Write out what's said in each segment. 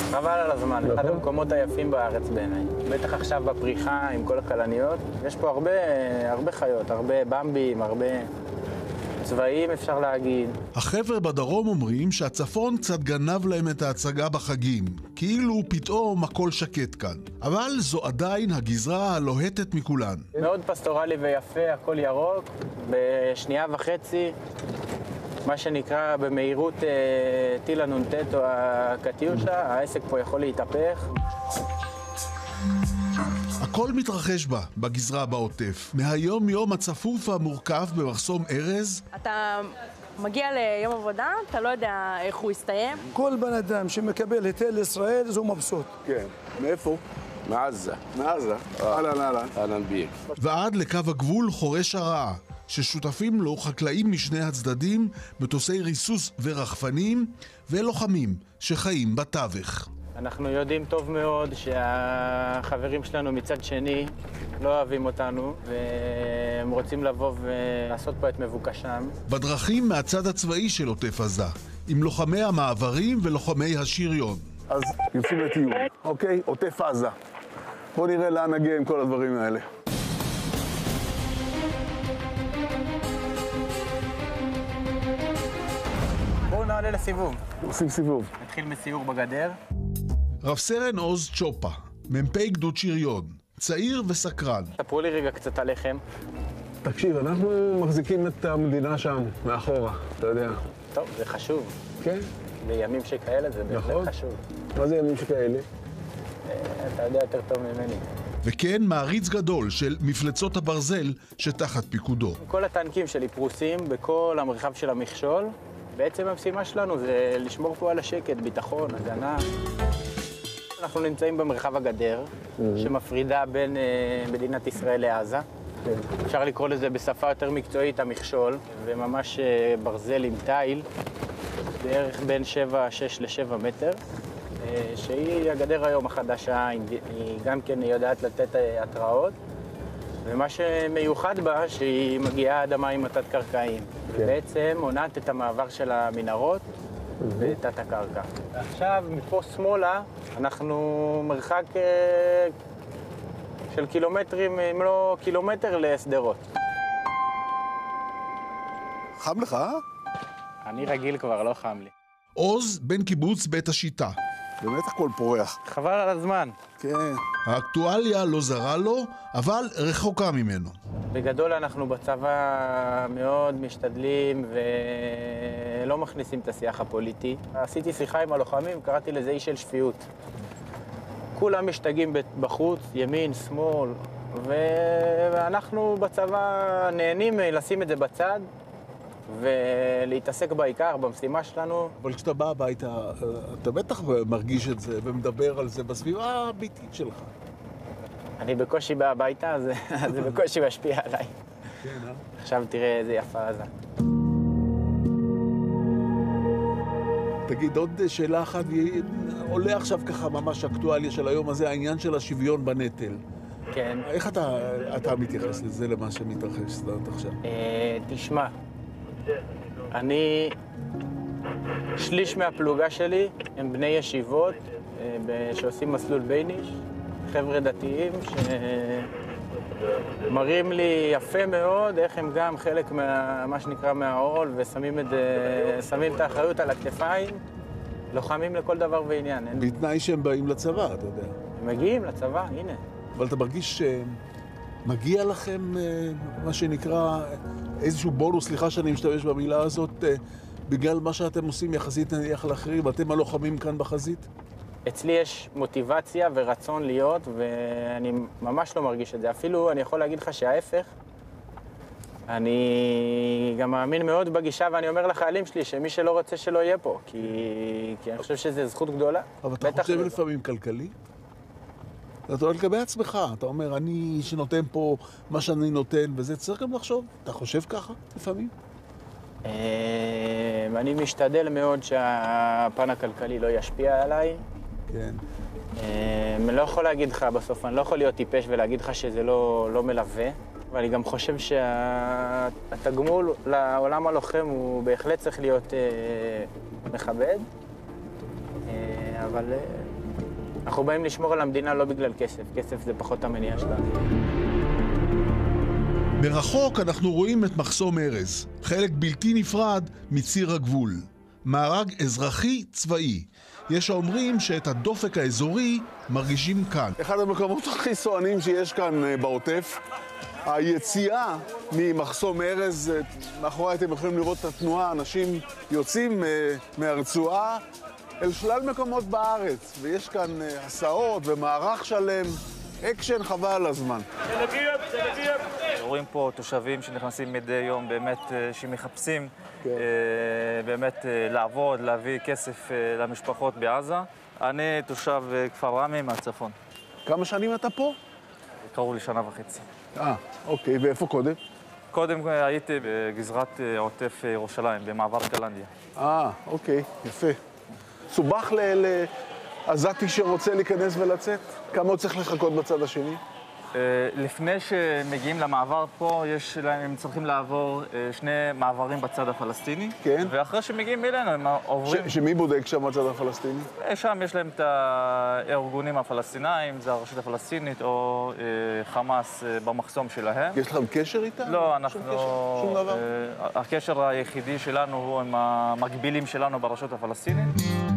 חבל על הזמן, אחד המקומות היפים בארץ בעיניי. בטח עכשיו בפריחה עם כל הכלניות. יש פה הרבה חיות, הרבה במבים, הרבה צבעים אפשר להגיד. החבר'ה בדרום אומרים שהצפון קצת גנב להם את ההצגה בחגים, כאילו פתאום הכל שקט כאן. אבל זו עדיין הגזרה הלוהטת מכולן. מאוד פסטורלי ויפה, הכל ירוק, בשנייה וחצי, מה שנקרא במהירות טיל הנ"ט או הקטיושה, העסק פה יכול להתהפך. הכל מתרחש בה, בגזרה בעוטף. מהיום יום הצפוף המורכב במחסום ארז. אתה מגיע ליום עבודה, אתה לא יודע איך הוא יסתיים. כל בן אדם שמקבל היטל ישראל, זו מבסוט. כן. מאיפה? מעזה. מעזה. אהלן ביק. ועד לקו הגבול חורש הרעה, ששותפים לו חקלאים משני הצדדים, מטוסי ריסוס ורחפנים, ולוחמים שחיים בתווך. אנחנו יודעים טוב מאוד שהחברים שלנו מצד שני לא אוהבים אותנו, והם רוצים לבוא ולעשות פה את מבוקשם. בדרכים מהצד הצבאי של עוטף עזה, עם לוחמי המעברים ולוחמי השריון. אז יוצאים לטיול, אוקיי? עוטף עזה. בואו נראה לאן נגיע עם כל הדברים האלה. בואו נעלה לסיבוב. עושים סיבוב. נתחיל מסיור בגדר. רב סרן עוז צ'ופה, מ"פ גדוד שריון, צעיר וסקרן. ספרו לי רגע קצת עליכם. תקשיב, אנחנו מחזיקים את המדינה שם, מאחורה, אתה יודע. טוב, זה חשוב. כן? בימים שכאלה זה בהחלט חשוב. מה זה ימים שכאלה? אתה יודע יותר טוב ממני. וכן מעריץ גדול של מפלצות הברזל שתחת פיקודו. כל הטנקים שלי פרוסים בכל המרחב של המכשול. בעצם המשימה שלנו זה לשמור פה על השקט, ביטחון, הגנה. אנחנו נמצאים במרחב הגדר, שמפרידה בין מדינת ישראל לעזה. אפשר לקרוא לזה בשפה יותר מקצועית המכשול, וממש ברזל עם תיל, בערך בין 6 ל-7 מטר, שהיא הגדר היום החדשה, היא גם כן יודעת לתת התראות, ומה שמיוחד בה, שהיא מגיעה עד המים התת-קרקעיים, ובעצם מונעת את המעבר של המנהרות בתת הקרקע. עכשיו, מפה שמאלה, אנחנו מרחק של קילומטרים, אם לא קילומטר, לסדרות. חם לך, אה? אני רגיל כבר, לא חם לי. עוז בן קיבוץ בית השיטה. באמת הכל פורח. חבל על הזמן. כן. האקטואליה לא זרה לו, אבל רחוקה ממנו. בגדול אנחנו בצבא מאוד משתדלים ולא מכניסים את השיח הפוליטי. עשיתי שיחה עם הלוחמים, קראתי לזה איש של שפיות. כולם משתגעים בחוץ, ימין, שמאל, ואנחנו בצבא נהנים לשים את זה בצד ולהתעסק בעיקר, במשימה שלנו. אבל כשאתה בא הביתה, אתה בטח מרגיש את זה ומדבר על זה בסביבה הביתית שלך. אני בקושי בא הביתה, אז זה בקושי משפיע עליי. כן, אה? עכשיו תראה איזה יפה עזה. תגיד, עוד שאלה אחת, עולה עכשיו ככה ממש אקטואליה של היום הזה, העניין של השוויון בנטל. כן. איך אתה מתייחס לזה, למה שמתרחש עכשיו? תשמע, שליש מהפלוגה שלי הם בני ישיבות שעושים מסלול בייניש, חבר'ה דתיים שמראים לי יפה מאוד איך הם גם חלק מה שנקרא מהעול ושמים את האחריות על הכתפיים, לוחמים לכל דבר ועניין. בתנאי שהם באים לצבא, אתה יודע. הם מגיעים לצבא, הנה. אבל אתה מרגיש שמגיע לכם מה שנקרא איזשהו בונוס, סליחה שאני משתמש במילה הזאת, בגלל מה שאתם עושים יחסית נניח לאחרים, אתם הלוחמים כאן בחזית? אצלי יש מוטיבציה ורצון להיות, ואני ממש לא מרגיש את זה. אפילו אני יכול להגיד לך שההפך, אני גם מאמין מאוד בגישה, ואני אומר לחיילים שלי שמי שלא רוצה שלא יהיה פה, כי אני חושב שזו זכות גדולה. אבל אתה חושב לפעמים כלכלי? אתה אומר לגבי עצמך, אתה אומר, אני שנותן פה מה שאני נותן, וזה צריך גם לחשוב. אתה חושב ככה לפעמים? אני משתדל מאוד שהפן הכלכלי לא ישפיע עליי. כן. אני לא יכול להגיד לך בסוף, אני לא יכול להיות טיפש ולהגיד לך שזה לא מלווה, אבל אני גם חושב שהתגמול לעולם הלוחם הוא בהחלט צריך להיות מכבד, אבל אנחנו באים לשמור על המדינה לא בגלל כסף. כסף זה פחות המניע שלנו. מרחוק אנחנו רואים את מחסום ארז, חלק בלתי נפרד מציר הגבול. מארג אזרחי צבאי. יש האומרים שאת הדופק האזורי מרגישים כאן. אחד המקומות הכי סוענים שיש כאן בעוטף, היציאה ממחסום ארז, מאחורי אתם יכולים לראות את התנועה, אנשים יוצאים מהרצועה אל שלל מקומות בארץ, ויש כאן הסעות ומערך שלם, אקשן חבל על הזמן. רואים פה תושבים שנכנסים מדי יום, באמת שמחפשים באמת לעבוד, להביא כסף למשפחות בעזה. אני תושב כפר רמי מהצפון. כמה שנים אתה פה? קרוב לשנה וחצי. אוקיי, ואיפה קודם? קודם הייתי בגזרת עוטף ירושלים, במעבר קלנדיה. אוקיי, יפה. סובך לעזתי שרוצה להיכנס ולצאת? כמה הוא צריך לחכות בצד השני? לפני שמגיעים למעבר פה, הם צריכים לעבור שני מעברים בצד הפלסטיני. כן. ואחרי שמגיעים אלינו, הם עוברים... שמי בודק שם בצד הפלסטיני? שם יש להם את הארגונים הפלסטינאים, זה הרשות הפלסטינית או חמאס במחסום שלהם. יש לכם קשר איתם? לא, אנחנו... שום דבר? הקשר היחידי שלנו הוא עם המקבילים שלנו ברשות הפלסטינית.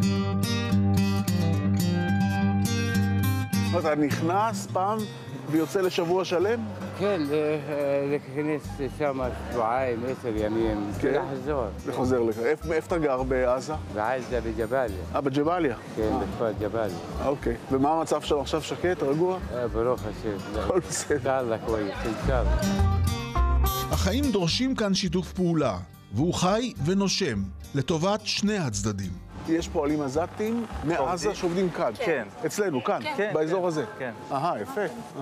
אתה נכנס פעם ויוצא לשבוע שלם? כן, להיכנס שם שבועיים, 10 ימים, ולחזור. וחוזר לך. איפה אתה גר בעזה? בעזה, בג'באליה. בג'באליה? כן, בכפר ג'באליה. אוקיי. ומה המצב שלו עכשיו? שקט? רגוע? ברוך השם. הכל בסדר. אינשאללה כוויס, אינשאללה. החיים דורשים כאן שיתוף פעולה, והוא חי ונושם, לטובת שני הצדדים. יש פועלים עזתים מעזה שעובדים כאן. כן. אצלנו, כאן, באזור הזה. כן. יפה.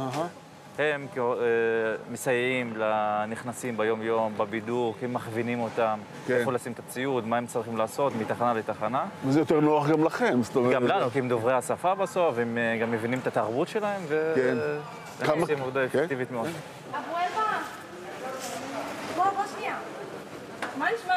הם מסייעים לנכנסים ביום-יום, בבידור, כי הם מכווינים אותם, איפה לשים את הציוד, מה הם צריכים לעשות, מתחנה לתחנה. וזה יותר נוח גם לכם, זאת אומרת... גם לנו, כי הם דוברי השפה בסוף, הם גם מבינים את התרבות שלהם, והם עושים עבודה אפקטיבית מאוד. אבו אלבה, בוא שנייה. מה נשמע?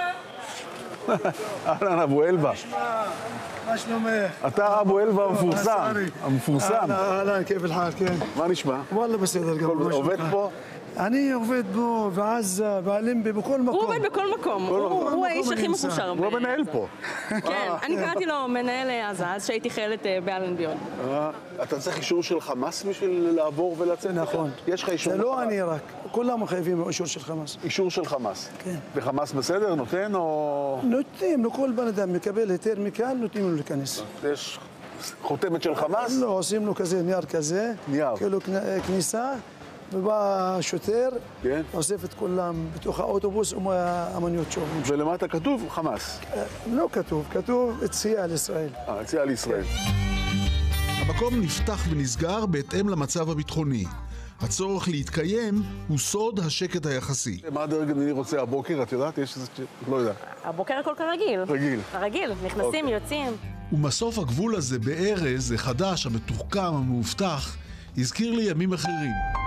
אהלן, אבו אלבה. מה שלומך? אתה אבו אלבה המפורסם. אהלן, כיף الحال, כן. מה נשמע? וואלה בסדר גם. עובד פה? אני עובד פה, בעזה, באלנבי, בכל מקום. הוא עובד בכל מקום. הוא האיש הכי מקושר. הוא המנהל פה. כן, אני קראתי לו מנהל עזה, אז שהייתי חיילת באלנבי. אתה צריך אישור של חמאס בשביל לעבור ולצאת? נכון. יש לך אישור? זה לא אני רק, כולם חייבים אישור של חמאס. אישור של חמאס? כן. וחמאס בסדר? נותן או... נותנים, לכל בן אדם מקבל היתר מכאן, נותנים לו להיכנס. יש חותמת של חמאס? לא, עושים לו כזה נייר כזה. נייר. כאילו כניסה, ובא שוטר, כן. אוסף את כולם בתוך האוטובוס ומהמוניות שוב. ולמטה כתוב חמאס? לא כתוב, כתוב יציאה לישראל. יציאה לישראל. המקום נפתח ונסגר בהתאם למצב הביטחוני. הצורך להתקיים הוא סוד השקט היחסי. מה הדרג המדיני רוצה הבוקר? את יודעת? יש איזה... לא יודע. הבוקר הכל כרגיל. רגיל. הרגיל, נכנסים, יוצאים. ומסוף הגבול הזה בארז, החדש, המתוחכם, המאובטח, הזכיר לי ימים אחרים.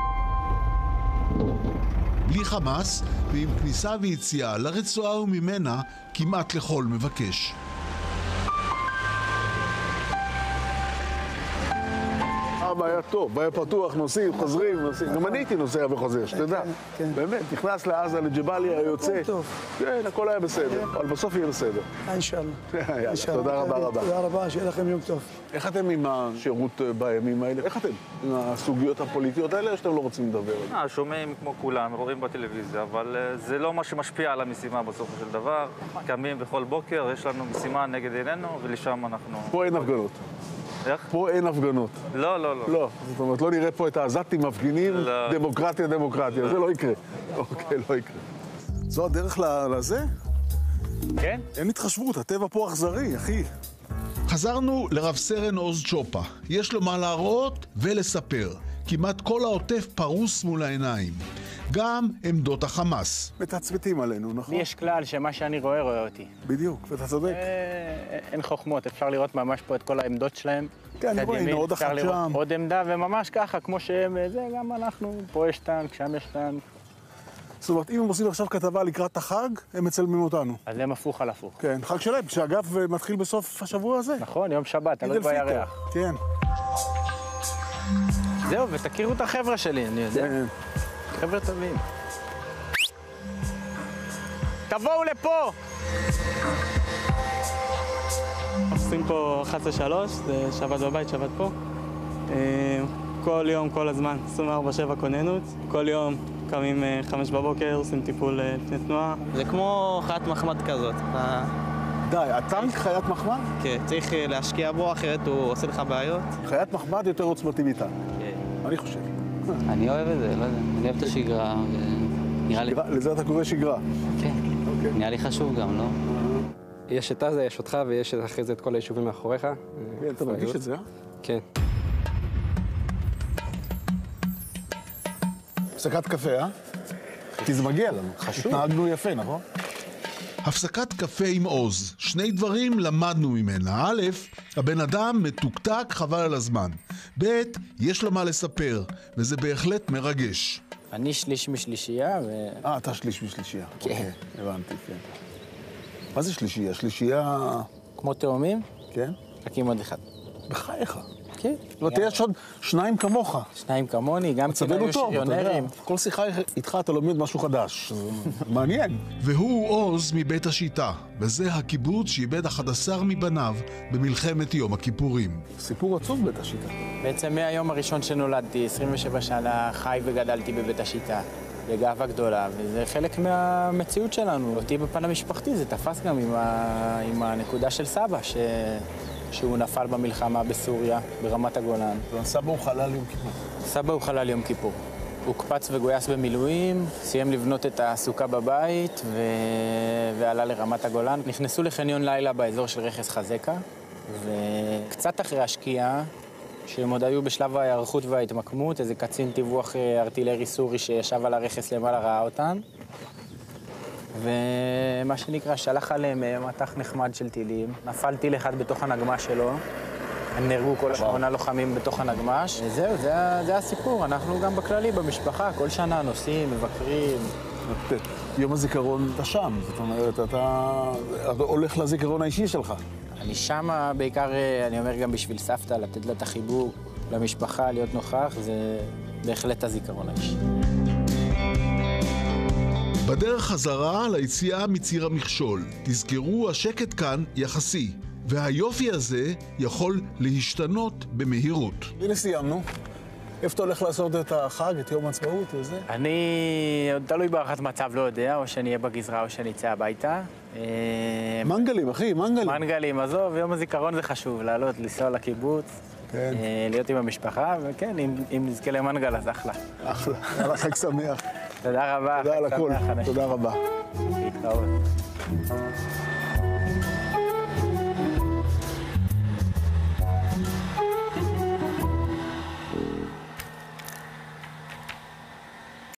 בלי חמאס, ועם כניסה ויציאה לרצועה וממנה כמעט לכל מבקש. היה טוב, היה פתוח, נוסעים, חוזרים, נוסעים. גם אני הייתי נוסע וחוזר, שתדע. באמת, נכנס לעזה, לג'באליה, יוצא. כן, הכל היה בסדר, אבל בסוף יהיה בסדר. אינשאללה. יאללה, תודה רבה רבה. תודה רבה, שיהיה לכם יום טוב. איך אתם עם השירות בימים האלה? איך אתם עם הסוגיות הפוליטיות האלה, או שאתם לא רוצים לדבר? שומעים כמו כולם, רואים בטלוויזיה, אבל זה לא מה שמשפיע על המשימה בסופו של דבר. קמים בכל בוקר, יש לנו משימה נגד עינינו, ולשם אנחנו... פה אין הפגנות. איך? פה אין הפגנות. לא. לא, זאת אומרת, לא נראה פה את העזתים מפגינים, דמוקרטיה, זה לא יקרה. אוקיי, לא יקרה. זו הדרך לזה? כן. אין התחשבות, הטבע פה אכזרי, אחי. חזרנו לרב סרן עוז צ'ופה. יש לו מה להראות ולספר. כמעט כל העוטף פרוס מול העיניים. גם עמדות החמאס. מתצפתים עלינו, נכון? לי יש כלל שמה שאני רואה אותי. בדיוק, ואתה צודק. אין חוכמות, אפשר לראות ממש פה את כל העמדות שלהם. כן, אני רואה, הנה עוד אחת שם. עוד עמדה, וממש ככה, כמו שהם, זה גם אנחנו. פה יש טנק, שם יש טנק. זאת אומרת, אם הם עושים עכשיו כתבה לקראת החג, הם מצלמים אותנו. אז הם הפוך על הפוך. כן, חג שלהם, שאגב מתחיל בסוף השבוע הזה. נכון, יום שבת, תלוי בירח. כן. זהו, ותכירו את החבר'ה שלי, אני יודע. חבר'ה טובים. תבואו לפה! עושים פה 11-3, זה שבת בבית, שבת פה. כל יום, כל הזמן, 24/7 כוננות. כל יום קמים 5 בבוקר, עושים טיפול לפני תנועה. זה כמו חיית מחמד כזאת. די, הטנק חיית מחמד? כן, צריך להשקיע בו, אחרת הוא עושה לך בעיות. חיית מחמד יותר עוצמתי מאיתנו. אני חושב. אני אוהב את זה, לא יודע. אני אוהב את השגרה. נראה לי... לזה אתה קורא שגרה? כן. נראה לי חשוב גם, לא? יש את עזה, יש אותך, ויש אחרי זה את כל היישובים מאחוריך. כן, אתה מרגיש את זה, אה? כן. הפסקת קפה, אה? כי זה מגיע לנו. חשוב. התנהגנו יפה, נכון? הפסקת קפה עם עוז. שני דברים למדנו ממנה. א', הבן אדם מתוקתק חבל על הזמן. ב', יש לו מה לספר, וזה בהחלט מרגש. אני שליש משלישייה אתה שליש משלישייה. כן. אוקיי, הבנתי, כן. מה זה שלישייה? שלישייה... כמו תאומים? כן. רק עם עוד אחד. בחייך. כן. יש עוד 2 כמוך. 2 כמוני, גם כן היו שריונרים. כל שיחה איתך אתה לומד משהו חדש. מעניין. והוא עוז מבית השיטה, וזה הקיבוץ שאיבד 11 מבניו במלחמת יום הכיפורים. סיפור עצוב בית השיטה. בעצם מהיום הראשון שנולדתי, 27 שנה חי וגדלתי בבית השיטה. לגאווה גדולה, וזה חלק מהמציאות שלנו. אותי בפן המשפחתי זה תפס גם עם הנקודה של סבא, שהוא נפל במלחמה בסוריה, ברמת הגולן. סבא הוא חלל יום כיפור. סבא הוא חלל יום כיפור. הוא קפץ וגויס במילואים, סיים לבנות את הסוכה בבית ועלה לרמת הגולן. נכנסו לחניון לילה באזור של רכס חזקה, וקצת אחרי השקיעה, שהם עוד היו בשלב ההיערכות וההתמקמות, איזה קצין טיווח ארטילרי סורי שישב על הרכס למעלה ראה אותן. ומה שנקרא, שלח עליהם מטח נחמד של טילים. נפל טיל אחד בתוך הנגמ"ש שלו. הם נהרגו כל 8 לוחמים בתוך הנגמ"ש. וזהו, זה הסיפור. אנחנו גם בכללי, במשפחה, כל שנה נוסעים, מבקרים. יום הזיכרון אתה שם, זאת אומרת, אתה הולך לזיכרון האישי שלך. אני שמה בעיקר, אני אומר גם בשביל סבתא, לתת לה את החיבוק, למשפחה, להיות נוכח, זה בהחלט הזיכרון האישי. בדרך חזרה ליציאה מציר המכשול. תזכרו, השקט כאן יחסי, והיופי הזה יכול להשתנות במהירות. הנה סיימנו. איפה אתה הולך לעשות את החג, את יום העצמאות וזה? אני עוד תלוי בהערכת מצב, לא יודע, או שאני אהיה בגזרה או שאני אצא הביתה. מנגלים, אחי, מנגלים. מנגלים, עזוב, יום הזיכרון זה חשוב, לעלות, לנסוע לקיבוץ, להיות עם המשפחה, וכן, אם נזכה למנגל אז אחלה. אחלה, יאללה, חג שמח. תודה רבה. תודה על הכל, תודה רבה. להתראות.